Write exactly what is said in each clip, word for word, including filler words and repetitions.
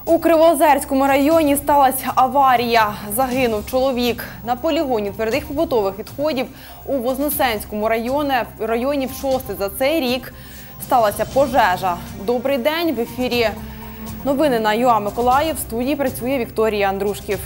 У Кривоозерському районі сталася аварія. Загинув чоловік. На полігоні твердих побутових відходів у Вознесенському районі, районі в шостий за цей рік сталася пожежа. Добрий день. В ефірі новини на ЮА Миколаїв. В студії працює Вікторія Андрушків.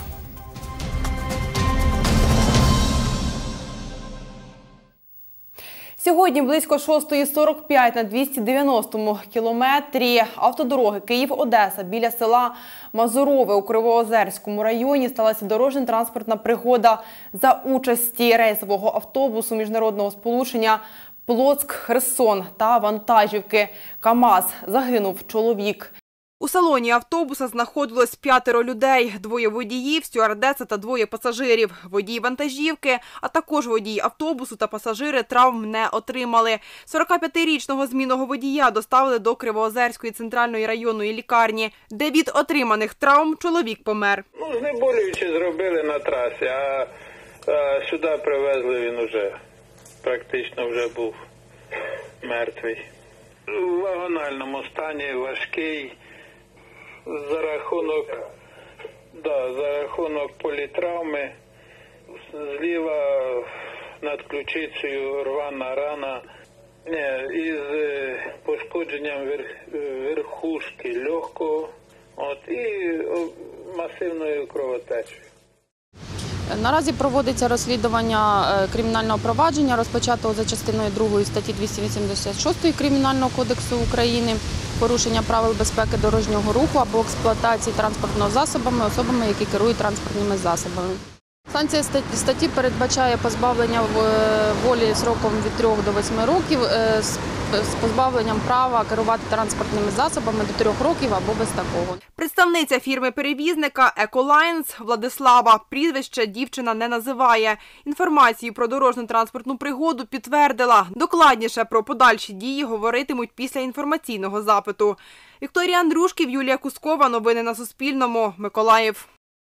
Сьогодні близько шостої сорок п'ять на двісті дев'яностому кілометрі автодороги Київ-Одеса біля села Мазурове у Кривоозерському районі сталася дорожньо-транспортна пригода за участі рейсового автобусу міжнародного сполучення Плоцк-Херсон та вантажівки КАМАЗ. Загинув чоловік. У салоні автобуса знаходилось п'ятеро людей – двоє водіїв, стюардеса та двоє пасажирів. Водій вантажівки, а також водій автобусу та пасажири травм не отримали. сорокап'ятирічного змінного водія доставили до Кривоозерської центральної районної лікарні, де від отриманих травм чоловік помер. Ну, знеболюючи зробили на трасі, а, а сюди привезли, він уже практично вже був мертвий. У вагональному стані, важкий. За рахунок, да, за рахунок політравми, зліва над ключицею рвана рана, не, із пошкодженням верх, верхушки легкого, от, і масивною кровотечею. Наразі проводиться розслідування кримінального провадження, розпочатого за частиною другої статті двісті вісімдесят шість Кримінального кодексу України, порушення правил безпеки дорожнього руху або експлуатації транспортного засобами особами, які керують транспортними засобами. Санкція статті передбачає позбавлення волі сроком від трьох до восьми років з позбавленням права керувати транспортними засобами до трьох років або без такого. Представниця фірми-перевізника «Еколайнс» Владислава прізвище дівчина не називає. Інформацію про дорожньо-транспортну пригоду підтвердила. Докладніше про подальші дії говоритимуть після інформаційного запиту. Вікторія Андрушків, Юлія Кускова. Новини на Суспільному. Миколаїв.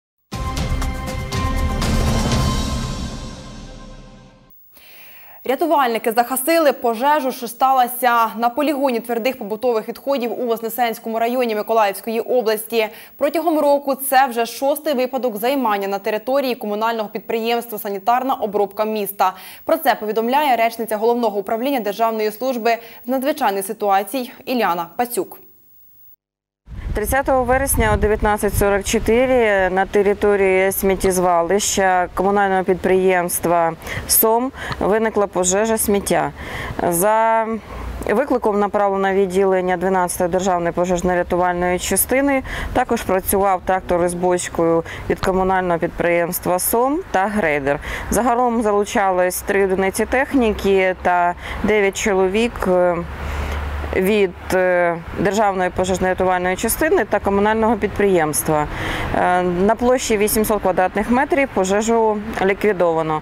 Рятувальники загасили пожежу, що сталася на полігоні твердих побутових відходів у Вознесенському районі Миколаївської області. Протягом року це вже шостий випадок займання на території комунального підприємства «Санітарна обробка міста». Про це повідомляє речниця Головного управління Державної служби з надзвичайних ситуацій Іляна Пацюк. тридцятого вересня о дев'ятнадцять сорок чотири на території сміттєзвалища комунального підприємства «Сом» виникла пожежа сміття. За викликом направлено відділення дванадцятої державної пожежно-рятувальної частини. Також працював трактор із бочкою від комунального підприємства «Сом» та грейдер. Загалом залучалось три одиниці техніки та дев'ять чоловік від Державної пожежно-рятувальної частини та комунального підприємства. На площі вісімсот квадратних метрів пожежу ліквідовано.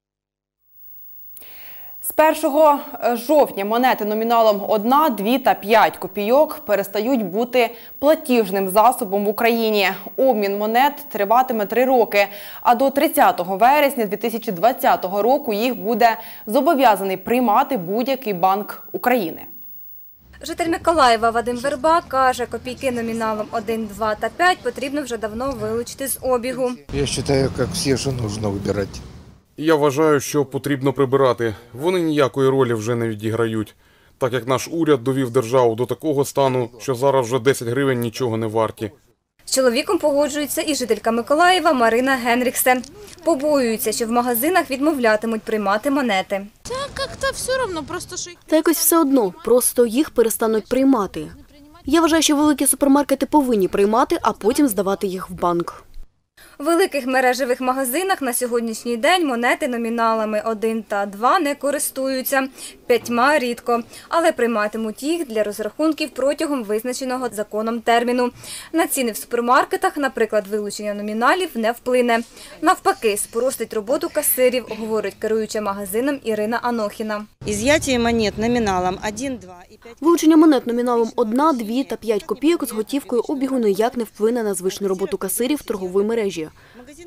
З першого жовтня монети номіналом одна, дві та п'ять копійок перестають бути платіжним засобом в Україні. Обмін монет триватиме три роки, а до тридцятого вересня дві тисячі двадцятого року їх буде зобов'язаний приймати будь-який банк України. Житель Миколаєва Вадим Верба каже, копійки номіналом один, два та п'ять потрібно вже давно вилучити з обігу. Я вважаю, як всі, що потрібно вибирати. Я вважаю, що потрібно прибирати. Вони ніякої ролі вже не відіграють. Так як наш уряд довів державу до такого стану, що зараз вже десять гривень нічого не варті. З чоловіком погоджується і жителька Миколаєва Марина Генріксе. Побоюється, що в магазинах відмовлятимуть приймати монети. Та як-то все одно, просто що... Та якось все одно, просто їх перестануть приймати. Я вважаю, що великі супермаркети повинні приймати, а потім здавати їх в банк. У великих мережевих магазинах на сьогоднішній день монети номіналами один та два не користуються, п'ятьма рідко, але прийматимуть їх для розрахунків протягом визначеного законом терміну. На ціни в супермаркетах, наприклад, вилучення номіналів не вплине. Навпаки, спростить роботу касирів, говорить керуюча магазином Ірина Анохіна. Із'яття монет номіналом один, два і п'ять. Вилучення монет номіналом одна, дві та п'ять копійок з готівкою обігу ніяк не вплине на звичну роботу касирів торгової мережі.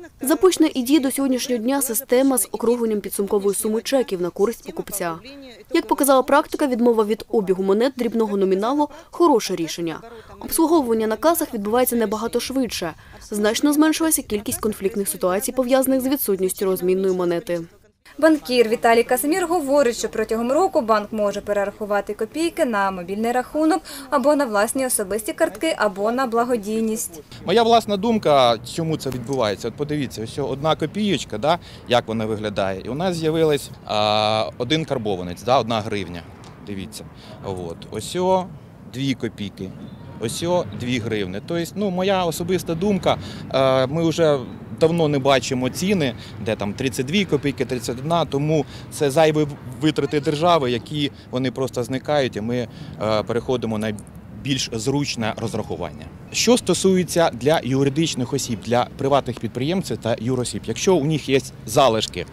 Запущена і діє до сьогоднішнього дня система з округленням підсумкової суми чеків на користь покупця. Як показала практика, відмова від обігу монет дрібного номіналу – хороше рішення. Обслуговування на касах відбувається набагато швидше. Значно зменшилася кількість конфліктних ситуацій, пов'язаних з відсутністю розмінної монети. Банкір Віталій Казимір говорить, що протягом року банк може перерахувати копійки на мобільний рахунок або на власні особисті картки, або на благодійність. Моя власна думка, чому це відбувається. От подивіться, ось одна копійочка, да, як вона виглядає. І у нас з'явилась один карбованець, да, одна гривня. Дивіться. От. Ось о, дві копійки. Ось о, дві гривни. Тобто, ну, моя особиста думка, ми вже давно не бачимо ціни, де там тридцять дві копійки, тридцять одна, тому це зайві витрати держави, які вони просто зникають, і ми переходимо на більш зручне розрахування. Що стосується для юридичних осіб, для приватних підприємців та юросіб, якщо у них є залишки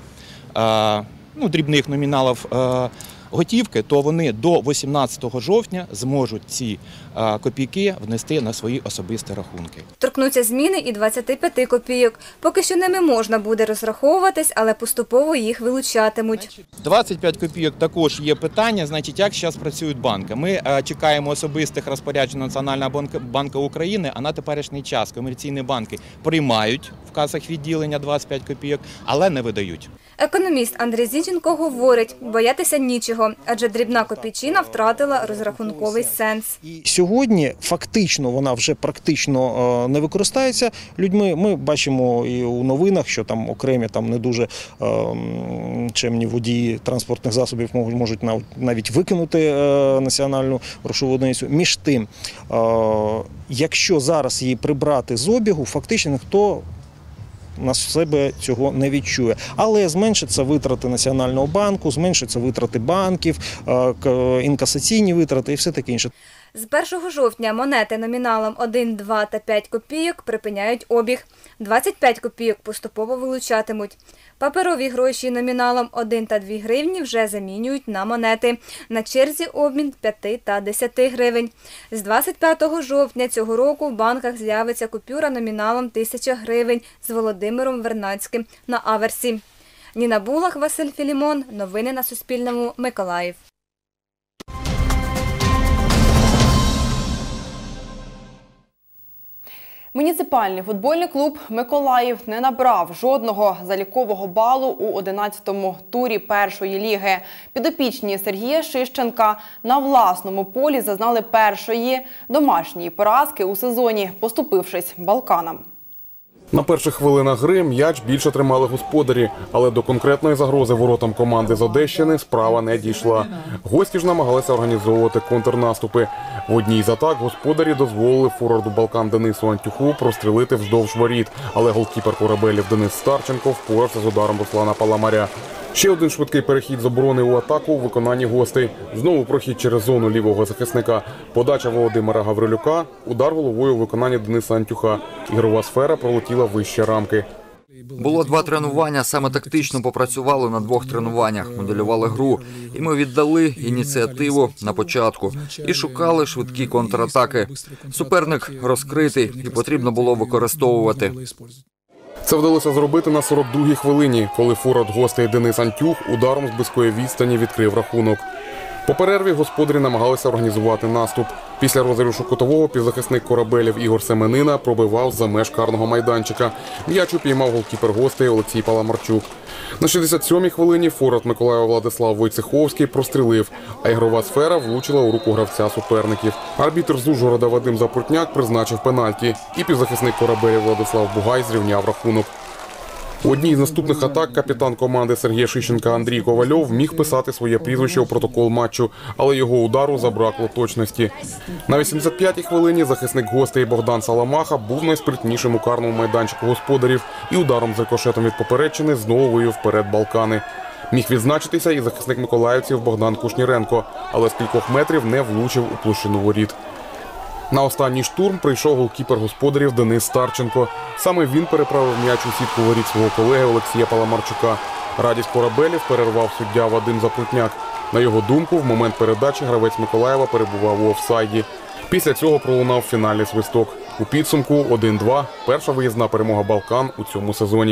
ну, дрібних номіналів готівки, то вони до вісімнадцятого жовтня зможуть ці копійки внести на свої особисті рахунки. Торкнуться зміни і двадцяти п'яти копійок. Поки що ними можна буде розраховуватись, але поступово їх вилучатимуть. двадцять п'ять копійок також є питання, значить, як зараз працюють банки. Ми чекаємо особистих розпоряджень Національного банку України, а на теперішній час комерційні банки приймають в касах відділення двадцять п'ять копійок, але не видають. Економіст Андрій Зінченко говорить, боятися нічого, адже дрібна копійчина втратила розрахунковий сенс. Сьогодні фактично вона вже практично не використається людьми. Ми бачимо і у новинах, що там окремі там не дуже чемні водії транспортних засобів можуть навіть викинути національну грошову одиницю. Між тим, якщо зараз її прибрати з обігу, фактично ніхто на себе цього не відчує. Але зменшаться витрати Національного банку, зменшаться витрати банків, інкасаційні витрати і все таке інше. З першого жовтня монети номіналом один, два та п'ять копійок припиняють обіг. двадцять п'ять копійок поступово вилучатимуть. Паперові гроші номіналом один та дві гривні вже замінюють на монети. На черзі обмін п'яти та десяти гривень. З двадцять п'ятого жовтня цього року в банках з'явиться купюра номіналом тисяча гривень з Володимиром Вернадським на аверсі. Ніна Булах, Василь Філімон. Новини на Суспільному. Миколаїв. Муніципальний футбольний клуб «Миколаїв» не набрав жодного залікового балу у одинадцятому турі першої ліги. Підопічні Сергія Шищенка на власному полі зазнали першої домашньої поразки у сезоні, поступившись «Балканам». На перших хвилинах гри м'яч більше тримали господарі, але до конкретної загрози воротам команди з Одещини справа не дійшла. Гості ж намагалися організовувати контрнаступи. В одній з атак господарі дозволили форварду «Балкан» Денису Антюху прострілити вздовж воріт, але голкіпер «Корабелів» Денис Старченко впорався з ударом Руслана Паламаря. Ще один швидкий перехід з оборони у атаку у виконанні гостей. Знову прохід через зону лівого захисника. Подача Володимира Гаврилюка, удар головою у виконанні Дениса Антюха. Ігрова сфера пролетіла вище рамки. Було два тренування, саме тактично попрацювали на двох тренуваннях, моделювали гру. І ми віддали ініціативу на початку. І шукали швидкі контратаки. Суперник розкритий і потрібно було використовувати. Це вдалося зробити на сорок другій хвилині, коли форвард гостей Денис Антюх ударом з близької відстані відкрив рахунок. По перерві господарі намагалися організувати наступ. Після розіграшу кутового півзахисник «Корабелів» Ігор Семенина пробивав за меж карного майданчика. М'яч упіймав голкіпер гостей Олексій Паламарчук. На шістдесят сьомій хвилині форвард Миколаєва Владислав Войцеховський прострілив, а ігрова сфера влучила у руку гравця суперників. Арбітр з Ужгорода Вадим Запрутняк призначив пенальті, і півзахисник «Корабелів» Владислав Бугай зрівняв рахунок. У одній з наступних атак капітан команди Сергія Шищенка Андрій Ковальов міг писати своє прізвище у протокол матчу, але його удару забракло точності. На вісімдесят п'ятій хвилині захисник гостей Богдан Саламаха був найспритнішим у карному майданчику господарів і ударом з рикошетом від поперечини знову вивів вперед «Балкани». Міг відзначитися і захисник миколаївців Богдан Кушніренко, але з кількох метрів не влучив у площину воріт. На останній штурм прийшов голкіпер господарів Денис Старченко. Саме він переправив м'яч у сітку воріт свого колеги Олексія Паламарчука. Радість «Корабелів» перервав суддя Вадим Запрутняк. На його думку, в момент передачі гравець Миколаєва перебував у офсайді. Після цього пролунав фінальний свисток. У підсумку один-два – перша виїзна перемога «Балкан» у цьому сезоні.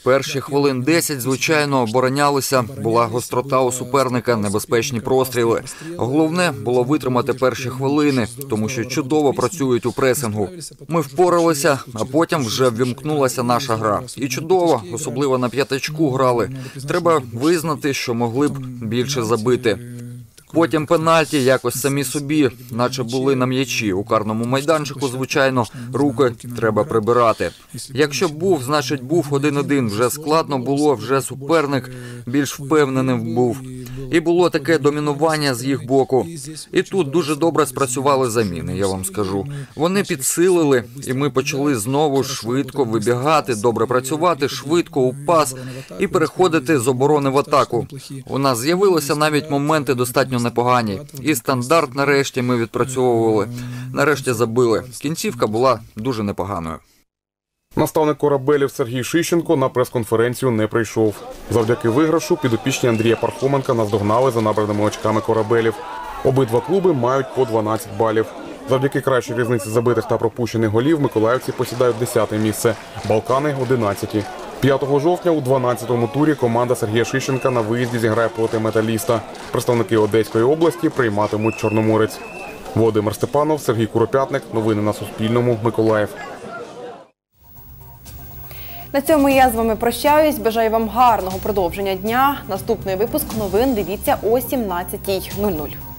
Перші хвилин десять, звичайно, оборонялися, була гострота у суперника, небезпечні простріли. Головне було витримати перші хвилини, тому що чудово працюють у пресингу. Ми впоралися, а потім вже ввімкнулася наша гра. І чудово, особливо на п'ятачку грали. Треба визнати, що могли б більше забити. Потім пенальті якось самі собі, наче були на м'ячі. У карному майданчику, звичайно, руки треба прибирати. Якщо б був, значить був один-один. Вже складно було, вже суперник більш впевненим був. І було таке домінування з їх боку. І тут дуже добре спрацювали заміни, я вам скажу. Вони підсилили, і ми почали знову швидко вибігати, добре працювати, швидко у пас і переходити з оборони в атаку. У нас з'явилися навіть моменти достатньо непогані. І стандарт нарешті ми відпрацьовували. Нарешті забили. Кінцівка була дуже непоганою. Наставник корабелів Сергій Шищенко на прес-конференцію не прийшов. Завдяки виграшу підопічні Андрія Пархоменка наздогнали за набраними очками корабелів. Обидва клуби мають по дванадцять балів. Завдяки кращій різниці забитих та пропущених голів миколаївці посідають десяте місце, Балкани – одинадцяте. п'ятого жовтня у дванадцятому турі команда Сергія Шищенка на виїзді зіграє проти «Металіста». Представники Одеської області прийматимуть «Чорноморець». Володимир Степанов, Сергій Куропятник. Новини на Суспільному. Миколаїв. На цьому я з вами прощаюсь. Бажаю вам гарного продовження дня. Наступний випуск новин дивіться о сімнадцятій нуль нуль.